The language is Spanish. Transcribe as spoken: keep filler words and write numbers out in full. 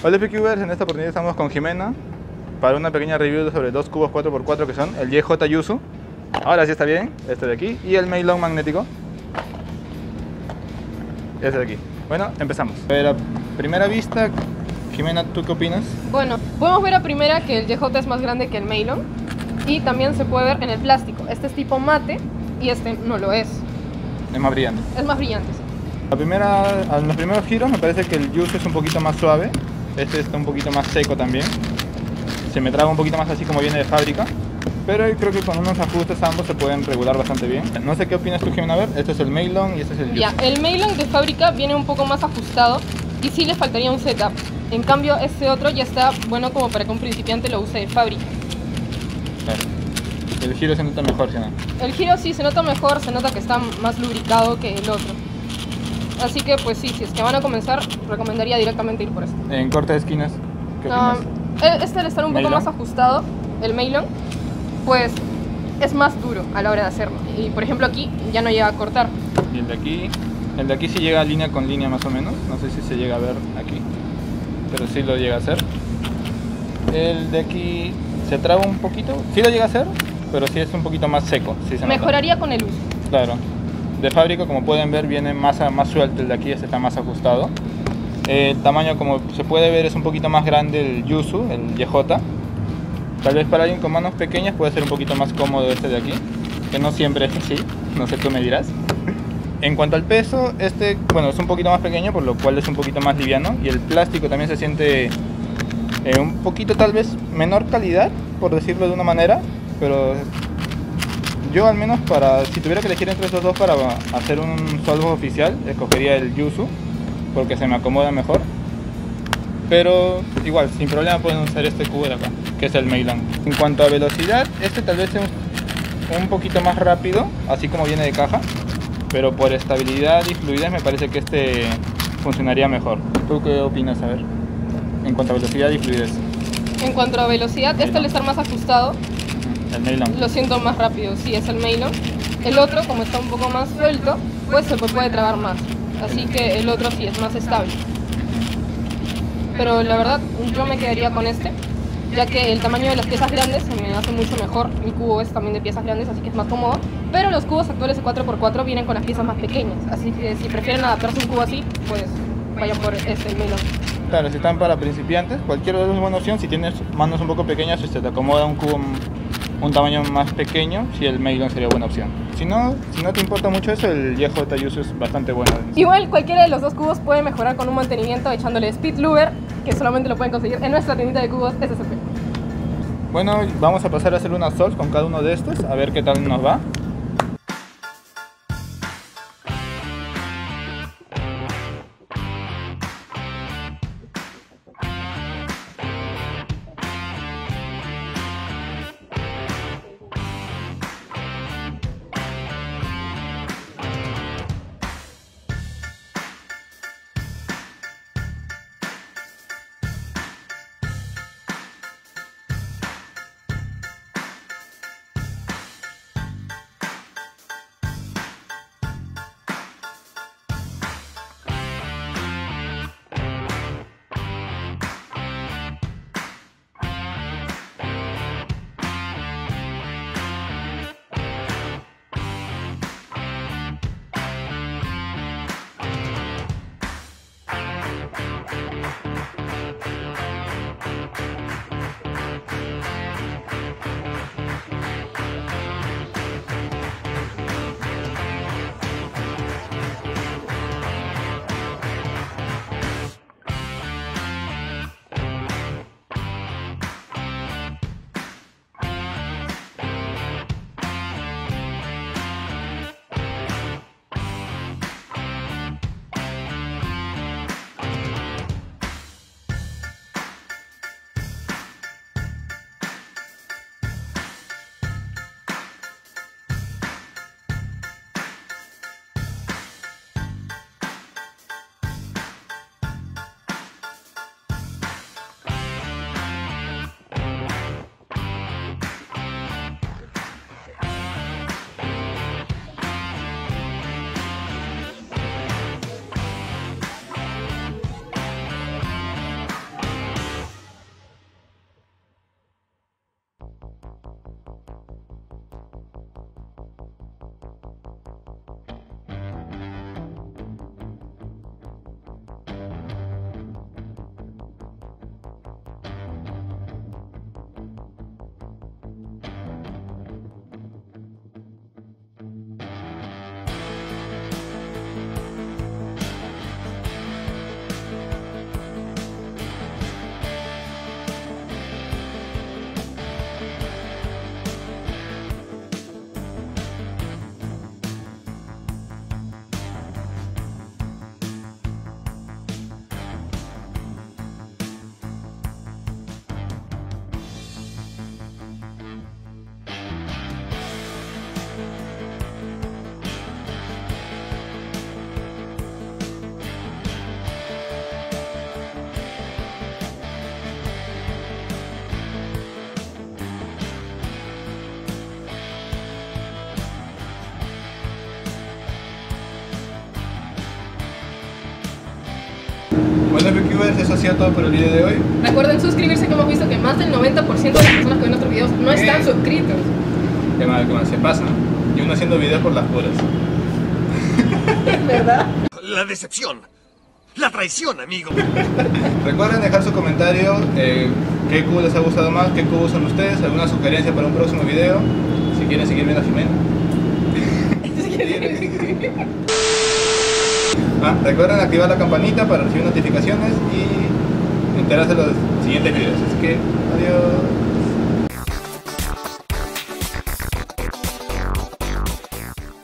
Hola PQers, en esta oportunidad estamos con Jimena para una pequeña review sobre dos cubos cuatro por cuatro que son el Y J Yuzu, ahora sí está bien, este de aquí, y el Meilong magnético, este de aquí. Bueno, empezamos. A ver, a primera vista, Jimena, ¿tú qué opinas? Bueno, podemos ver a primera que el Y J es más grande que el Meilong y también se puede ver en el plástico. Este es tipo mate y este no lo es. Es más brillante. Es más brillante, sí. La primera, en los primeros giros me parece que el Yuzu es un poquito más suave, este está un poquito más seco también. Se me traga un poquito más así como viene de fábrica, pero creo que con unos ajustes ambos se pueden regular bastante bien. No sé qué opinas tú, Jimena. A ver, este es el Meilong y este es el Yuzu. Ya, el Meilong de fábrica viene un poco más ajustado y sí le faltaría un setup. En cambio, este otro ya está bueno como para que un principiante lo use de fábrica. Claro. El giro se nota mejor, ¿sí, no? El giro sí se nota mejor, se nota que está más lubricado que el otro. Así que pues sí, si es que van a comenzar, recomendaría directamente ir por este. En corte de esquinas, ¿qué No, opinas? este al estar un poco ¿Meilong? más ajustado, el Meilong, pues es más duro a la hora de hacerlo. Y por ejemplo aquí ya no llega a cortar. Y el de aquí, el de aquí sí llega línea con línea más o menos. No sé si se llega a ver aquí, pero sí lo llega a hacer. El de aquí se traba un poquito, sí lo llega a hacer, pero sí es un poquito más seco. Sí se Mejoraría con el uso. nota. Claro. De fábrica, como pueden ver, viene más, más suelto el de aquí, este está más ajustado. El tamaño, como se puede ver, es un poquito más grande el Yuzu, el Y J. Tal vez para alguien con manos pequeñas puede ser un poquito más cómodo este de aquí, que no siempre es así, no sé, tú me dirás. En cuanto al peso, este, bueno, es un poquito más pequeño, por lo cual es un poquito más liviano, y el plástico también se siente eh, un poquito tal vez menor calidad, por decirlo de una manera, pero yo al menos, para si tuviera que elegir entre estos dos para hacer un solvo oficial, escogería el Yuzu, porque se me acomoda mejor. Pero igual, sin problema pueden usar este cubo de acá, que es el Meilong. En cuanto a velocidad, este tal vez es un, un poquito más rápido, así como viene de caja, pero por estabilidad y fluidez me parece que este funcionaría mejor. ¿Tú qué opinas? A ver, en cuanto a velocidad y fluidez. En cuanto a velocidad, este al estar más ajustado, El Meilong. lo siento más rápido, sí, es el Meilong. El otro, como está un poco más suelto, pues se puede trabar más. Así que el otro sí es más estable. Pero la verdad, yo me quedaría con este, ya que el tamaño de las piezas grandes se me hace mucho mejor. Mi cubo es también de piezas grandes, así que es más cómodo. Pero los cubos actuales de cuatro por cuatro vienen con las piezas más pequeñas. Así que si prefieren adaptarse a un cubo así, pues vayan por este, el Meilong. Claro, si están para principiantes, cualquiera de los es buena opción. Si tienes manos un poco pequeñas, si se te acomoda un cubo un tamaño más pequeño, sí, el Meilong sería buena opción. Si no, si no te importa mucho eso, el Y J Yuzu es bastante bueno. Igual cualquiera de los dos cubos puede mejorar con un mantenimiento echándole Speed Luber, que solamente lo pueden conseguir en nuestra tiendita de cubos S S P. Bueno, vamos a pasar a hacer unas solves con cada uno de estos, a ver qué tal nos va. Bueno, VQers, eso ha sido todo por el video de hoy. Recuerden suscribirse, que hemos visto que más del noventa por ciento de las personas que ven nuestros videos no están Eh. suscritos. Qué mal, qué mal, se pasa. Y uno haciendo videos por las puras. ¿Verdad? La decepción. La traición, amigo. Recuerden dejar su comentario, eh, qué cubo les ha gustado más, qué cubo son ustedes, alguna sugerencia para un próximo video, si quieren seguir viendo a Jimena. Ah, recuerden activar la campanita para recibir notificaciones y enterarse de los siguientes videos. Así que, adiós.